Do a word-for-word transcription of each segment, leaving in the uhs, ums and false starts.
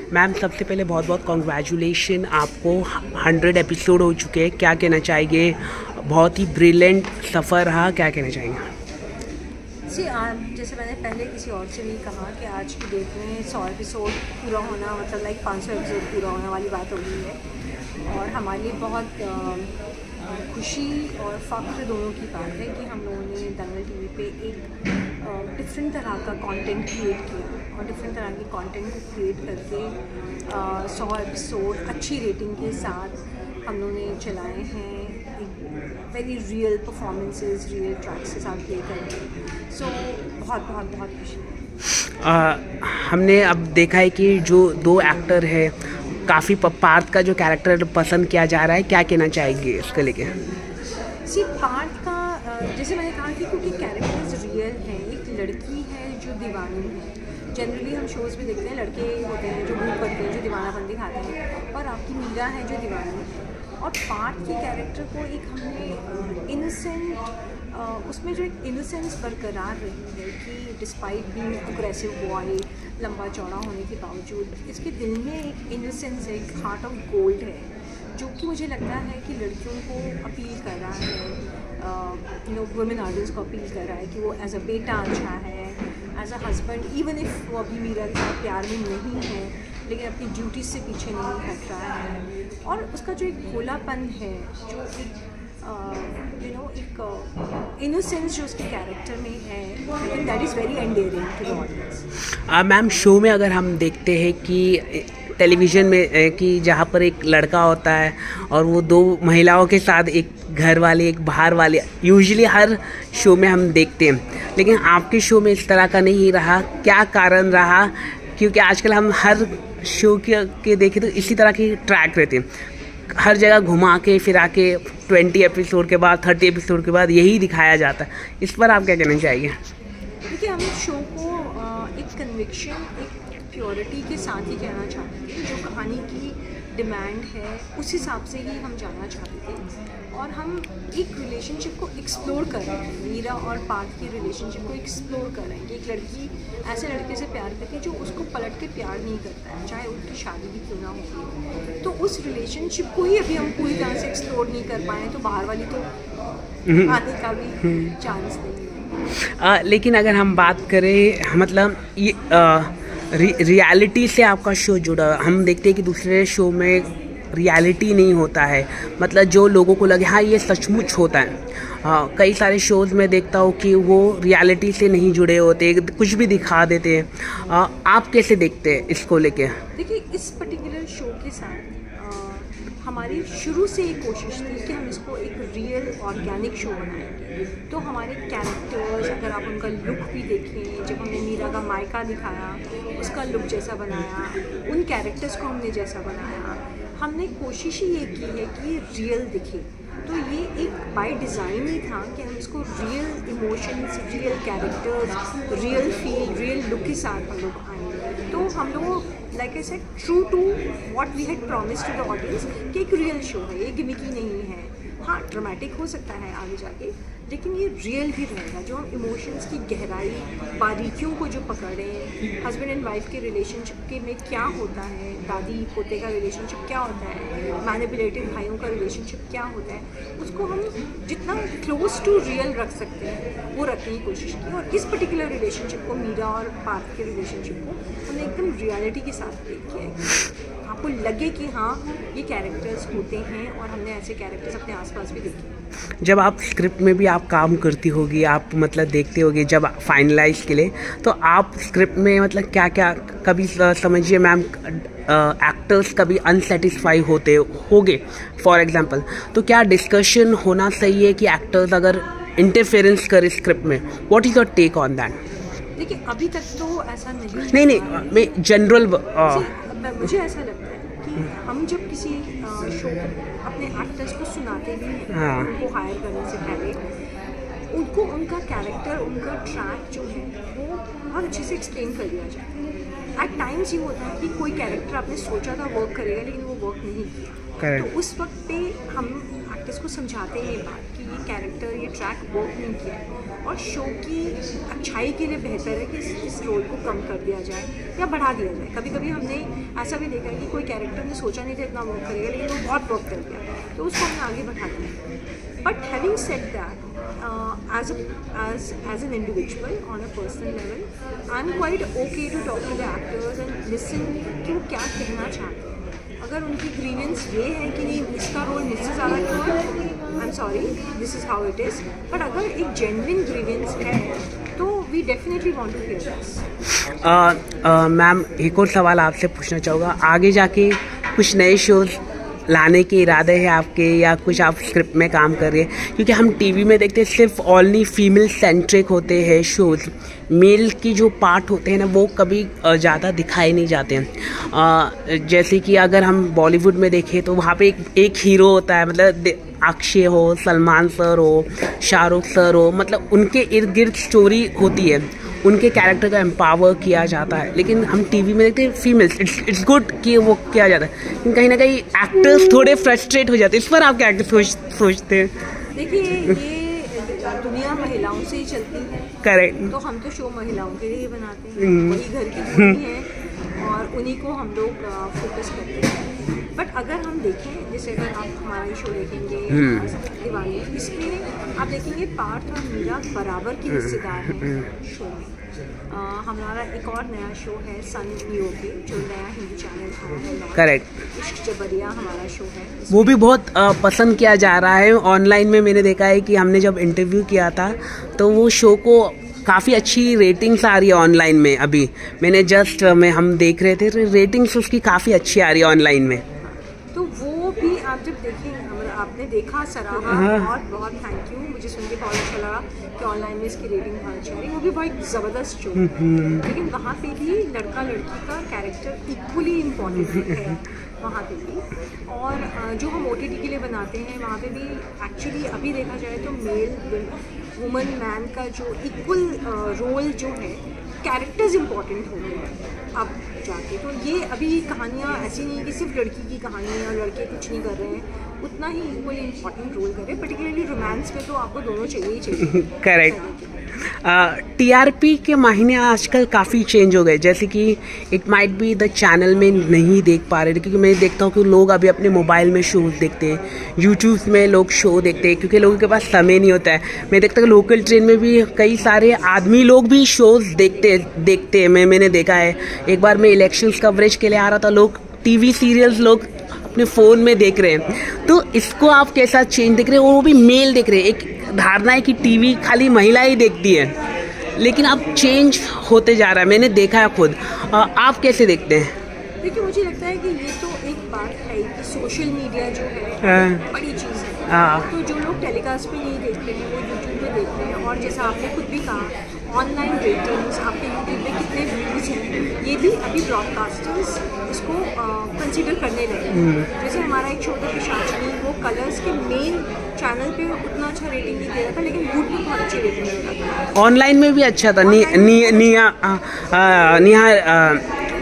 Ma'am सबसे पहले बहुत बहुत कॉन्ग्रेचुलेशन, आपको हंड्रेड एपिसोड हो चुके हैं, क्या कहना चाहेंगे? बहुत ही ब्रिलियंट सफ़र रहा, क्या कहना चाहेंगे? जी, जैसे मैंने पहले किसी और से भी कहा कि आज की डेट में सौ एपिसोड पूरा होना मतलब लाइक पाँच सौ एपिसोड पूरा होने वाली बात हो गई है और हमारे लिए बहुत खुशी और फ़ख्र दोनों की बात है कि हम लोगों ने दंगल टीवी पे एक डिफरेंट तरह का कंटेंट क्रिएट किया और डिफरेंट तरह के कंटेंट को क्रिएट करके सौ एपिसोड अच्छी रेटिंग के साथ हम लोगों ने चलाए हैं, very real performances, real tracks के साथ प्ले करके। सो बहुत बहुत बहुत खुशी है। हमने अब देखा है कि जो दो एक्टर है काफ़ी पार्थ का जो कैरेक्टर पसंद किया जा रहा है, क्या कहना चाहेंगे इसको लेके? सी पार्थ का जैसे मैंने कहा कि क्योंकि कैरेक्टर्स रियल हैं, एक लड़की है जो दीवानी है। जनरली हम शोज़ में देखते हैं लड़के होते हैं जो भूख करते हैं, जो दीवानापन दिखाते हैं, और आपकी मीरा है जो दीवानी है। और पार्थ के कैरेक्टर को एक हमने इनोसेंट, उसमें जो एक इनोसेंस बरकरार रही है कि डिस्पाइट बीइंग अग्रेसिव बॉय, लंबा चौड़ा होने के बावजूद इसके दिल में एक इनोसेंस है, एक हार्ट ऑफ गोल्ड है, जो कि मुझे लगता है कि लड़कियों को अपील कर रहा है, यू नो वुमेन ऑडियंस को अपील कर रहा है कि वो एज अ बेटा अच्छा है, as a husband, even if वो अभी मीरा के साथ प्यार में नहीं है लेकिन अपनी ड्यूटी से पीछे नहीं हट रहा है। और उसका जो एक भोलापन है, जो एक यू नो एक इनोसेंस जो उसके कैरेक्टर में है, I think that is very endearing to the audience. Ma'am show में अगर हम देखते हैं कि टेलीविज़न में कि जहाँ पर एक लड़का होता है और वो दो महिलाओं के साथ, एक घर वाले एक बाहर वाले, यूजुअली हर शो में हम देखते हैं, लेकिन आपके शो में इस तरह का नहीं रहा, क्या कारण रहा? क्योंकि आजकल हम हर शो के, के देखें तो इसी तरह की ट्रैक रहते हैं, हर जगह घुमा के फिरा के ट्वेंटी एपिसोड के बाद थर्टी एपिसोड के बाद यही दिखाया जाता है। इस पर आप क्या कहना चाहिए? देखिए, हम शो को एक कन्विक्शन, एक प्योरिटी के साथ ही कहना चाहते थे, जो कहानी की डिमांड है उस हिसाब से ही हम जाना चाहते थे। और हम एक रिलेशनशिप को एक्सप्लोर कर रहे हैं, मीरा और पार्थ की रिलेशनशिप को एक्सप्लोर कर रहे हैं कि एक लड़की ऐसे लड़के से प्यार करती है जो उसको पलट के प्यार नहीं करता है, चाहे उनकी शादी भी क्यों ना हो। तो उस रिलेशनशिप को ही अभी हम पूरी तरह से एक्सप्लोर नहीं कर पाए, तो बाहर वाली तो आने का भी चांस नहीं है। आ, लेकिन अगर हम बात करें, मतलब ये आ, रि, रियलिटी से आपका शो जुड़ा, हम देखते हैं कि दूसरे शो में रियलिटी नहीं होता है, मतलब जो लोगों को लगे हाँ ये सचमुच होता है। हाँ, कई सारे शोज़ में देखता हूँ कि वो रियलिटी से नहीं जुड़े होते, कुछ भी दिखा देते हैं। आ, आप कैसे देखते हैं इसको लेके? देखिए, इस पर्टिकुलर शो के साथ हमारी शुरू से एक कोशिश थी कि हम इसको एक रियल ऑर्गेनिक शो बनाएंगे। तो हमारे कैरेक्टर्स, अगर आप उनका लुक भी देखें, जब हमने मीरा का मायका दिखाया उसका लुक जैसा बनाया, उन कैरेक्टर्स को हमने जैसा बनाया, हमने कोशिश ही ये की है कि ये रियल दिखे। तो ये एक बाय डिज़ाइन ही था कि हम इसको real emotions, real characters, real feel, real look के साथ हम लोग आएंगे। तो हम लोग like I said, true to what we had promised to the audience कि एक रियल शो है, ये गिमिकी नहीं है। हाँ, ड्रामेटिक हो सकता है आगे जाके, लेकिन ये रियल ही रहेगा, जो हम इमोशंस की गहराई, बारीकियों को जो पकड़ें, हस्बैंड एंड वाइफ के रिलेशनशिप के में क्या होता है, दादी पोते का रिलेशनशिप क्या होता है, मैनिपुलेटिव भाइयों का रिलेशनशिप क्या होता है, उसको हम जितना क्लोज टू रियल रख सकते हैं वो रखने की कोशिश की। और इस पर्टिकुलर रिलेशनशिप को, मीरा और पार्थ के रिलेशनशिप को, हमने एकदम रियलिटी के साथ देख किया है, आपको लगे कि हाँ ये कैरेक्टर्स होते हैं, और हमने ऐसे कैरेक्टर्स अपने आसपास भी देखे। जब आप स्क्रिप्ट में भी आप काम करती होगी, आप मतलब देखते होगे जब फाइनलाइज के लिए, तो आप स्क्रिप्ट में मतलब क्या क्या, कभी समझिए मैम एक्टर्स कभी अनसेटिस्फाई होते होगे फॉर एग्जांपल, तो क्या डिस्कशन होना सही है कि एक्टर्स अगर इंटरफेरेंस करे स्क्रिप्ट में? What is your take on that? देखिए, अभी तक तो ऐसा नहीं नहीं नहीं मैं जनरल मुझे ऐसा लगता है कि हम जब किसी शो अपने एक्टर्स को सुनाते भी हैं, हाँ। उनको हायर करने से पहले उनको उनका कैरेक्टर, उनका ट्रैक जो है वो बहुत अच्छे से एक्सप्लेन कर दिया जाता है। एट टाइम्स ये होता है कि कोई कैरेक्टर आपने सोचा था वर्क करेगा लेकिन वो वर्क नहीं किया, तो उस वक्त पे हम एक्टर्स को समझाते हैं ये बात कि ये कैरेक्टर, ये ट्रैक वर्क नहीं किया। और शो की अच्छाई के लिए बेहतर है कि इस, इस रोल को कम कर दिया जाए या बढ़ा दिया जाए। कभी कभी हमने ऐसा भी देखा है कि कोई कैरेक्टर ने सोचा नहीं था इतना वर्क करेगा, लेकिन वो बहुत वर्क कर दिया, तो उसको हमने आगे बढ़ा दिया। But having said that, as as as an individual on a personal level, I am quite okay to talk to the actors and listen कि वो क्या कहना चाहते हैं। अगर उनकी ग्रीवेंस ये है कि नहीं इसका रोल मुझसे ज़्यादा क्यों है, I am sorry, this is how it is. But अगर एक जेन्युइन ग्रीवेंस है तो we definitely want to hear this. Ma'am एक और सवाल आपसे पूछना चाहूँगा, आगे जाके कुछ नए शोज़ लाने के इरादे हैं आपके, या कुछ आप स्क्रिप्ट में काम कर रहे हैं? क्योंकि हम टीवी में देखते हैं सिर्फ ओनली फीमेल सेंट्रिक होते हैं शोज़, मेल की जो पार्ट होते हैं ना वो कभी ज़्यादा दिखाए नहीं जाते हैं। जैसे कि अगर हम बॉलीवुड में देखें तो वहाँ पे एक एक हीरो होता है, मतलब अक्षय हो, सलमान सर हो, शाहरुख सर हो, मतलब उनके इर्द गिर्द स्टोरी होती है, उनके कैरेक्टर का एम्पावर किया जाता है। लेकिन हम टीवी में देखते हैं फीमेल्स, इट्स इट्स गुड कि वो किया जाता है, लेकिन कहीं ना कहीं एक्टर्स थोड़े फ्रस्ट्रेट हो जाते हैं। इस पर आप क्या सोच सोचते हैं? देखिए, ये दुनिया महिलाओं से ही चलती है, करेक्ट। तो हम तो शो महिलाओं के लिए ही बनाते हैं, वही घर की भूमि है और उन्हीं को हम लोग फोकस करते हैं। बट अगर हम देखें, जैसे अगर आप हमारा शो देखेंगे दीवानी, इसमें आप देखेंगे पार्थ और मीरा बराबर की हिस्सेदार हैं शो में। आ, हमारा एक और नया शो है सन नियो पे, जो नया हिंदी चैनल आया है, करेक्ट, इश्क जबरिया हमारा शो है, वो भी बहुत आ, पसंद किया जा रहा है ऑनलाइन में। मैंने देखा है कि हमने जब इंटरव्यू किया था तो वो शो को काफ़ी अच्छी रेटिंग्स आ रही है ऑनलाइन में। अभी मैंने जस्ट में हम देख रहे थे, रेटिंग्स उसकी काफ़ी अच्छी आ रही है ऑनलाइन में। तो वो भी आप जब देखें, आपने देखा, सराहा, बहुत बहुत थैंक यू, मुझे सुन के बहुत अच्छा लगा कि ऑनलाइन में इसकी रेटिंग बहुत अच्छी आ रही है। वो भी बहुत ज़बरदस्त शो है, लेकिन वहाँ पे भी लड़का लड़की का कैरेक्टर इक्वली इम्पॉर्टेंट है वहाँ पे भी। और जो हम ओ टी टी के लिए बनाते हैं वहाँ पे भी एक्चुअली अभी देखा जाए तो मेल वुमन मैन का जो इक्वल रोल जो है, कैरेक्टर्स इम्पॉर्टेंट हो गए हैं अब जाके। तो ये अभी कहानियाँ ऐसी नहीं कि सिर्फ लड़की की कहानी है और लड़के कुछ नहीं कर रहे हैं, उतना ही इक्वली इम्पॉर्टेंट रोल करे। पर्टिकुलरली रोमांस में तो आपको दोनों चाहिए ही चाहिए। करेक्ट। टीआरपी के महीने आजकल काफ़ी चेंज हो गए, जैसे कि it might be the channel में नहीं देख पा रहे, क्योंकि मैं देखता हूँ कि लोग अभी अपने मोबाइल में शोज़ देखते हैं, यूट्यूब में लोग शो देखते हैं, क्योंकि लोगों के पास समय नहीं होता है। मैं देखता हूँ लोकल ट्रेन में भी कई सारे आदमी लोग भी शोज़ देखते देखते हैं मैं मैंने देखा है। एक बार मैं इलेक्शन कवरेज के लिए आ रहा था, लोग टीवी सीरियल्स लोग अपने फ़ोन में देख रहे हैं। तो इसको आप कैसा चेंज देख रहे हैं? वो भी मेल देख रहे हैं। एक धारणा है कि टीवी खाली महिला ही देखती है, लेकिन अब चेंज होते जा रहा है, मैंने देखा है खुद। आ, आप कैसे देखते हैं? देखिए, मुझे लगता है कि ये तो एक बात है कि सोशल मीडिया जो है बड़ी चीज़ है। तो जो लोग टेलीकास्ट पे नहीं देखते हैं वो यूट्यूब पे देखते हैं, और जैसा आपने खुद भी कहा, ऑनलाइन रेटिंग्स आपके यूट्यूब पे कितने व्यूज़ हैं, ये भी अभी ब्रॉडकास्टर्स इसको कंसिडर करने लगे। जैसे हमारा एक शो था पिशाचनी, वो कलर्स के मेन चैनल पे उतना अच्छा रेटिंग नहीं दे रहा था, लेकिन यूट्यूब पे बहुत अच्छी रेटिंग दे रहा था। ऑनलाइन में भी अच्छा था। नि, नि, निया निहा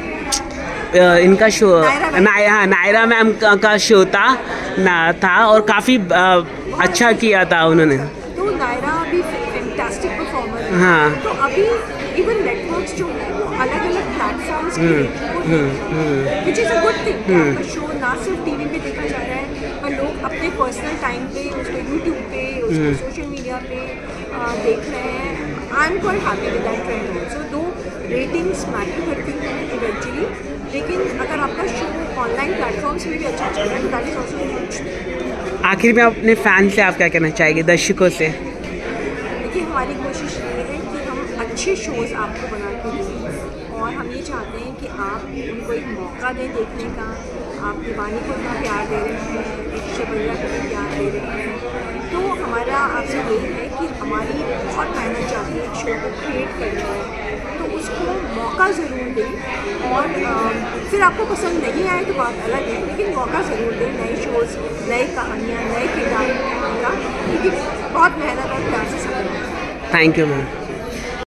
इनका शो, नायरा नायरा मैम का, का शो था ना था और काफ़ी अच्छा किया था उन्होंने। तो नायरा भी फैंटास्टिक परफॉर्मर है। हाँ। तो अभी इवन नेटवर्क्स जो है वो अलग अलग प्लेटफॉर्म्स की which is a good thing. आपका शो ना सिर्फ टीवी पे देखा जा रहा है, पर लोग अपने पर्सनल टाइम पे उसको यूट्यूब पे, उसको सोशल मीडिया पे देख रहे हैं। I am quite happy with that trend also. Though ratings matter करती हैं इवेंचुअली, लेकिन अगर आपका शो ऑनलाइन प्लेटफॉर्म्स में भी अच्छा चल रहा है तो दैट इज़ ऑल्सो गुड। आखिर में अपने फैन से आप क्या कहना चाहेंगे, दर्शकों से? देखिए, हमारी कोशिश ये है कि हम अच्छे शोज़ आपको बना के दें, और हम ये चाहते हैं कि आप उनको एक मौका दें देखने का। आप दीवानी को इतना प्यार दे रहे हैं, एक शबरिया को भी प्यार दे रहे हैं, तो हमारा आपसे यही है कि हमारी बहुत मेहनत जाती है एक शो को क्रिएट करने में, तो उसको मौका ज़रूर दें। और आ, फिर आपको पसंद नहीं आए तो बात अलग है, लेकिन मौका ज़रूर दें नए शोज़, नए कहानियाँ, नए किरदार का, क्योंकि बहुत मेहनत और प्यार से सब। Thank you ma'am.